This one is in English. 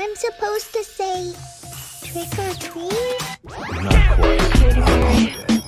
I'm supposed to say trick or treat? Not quite.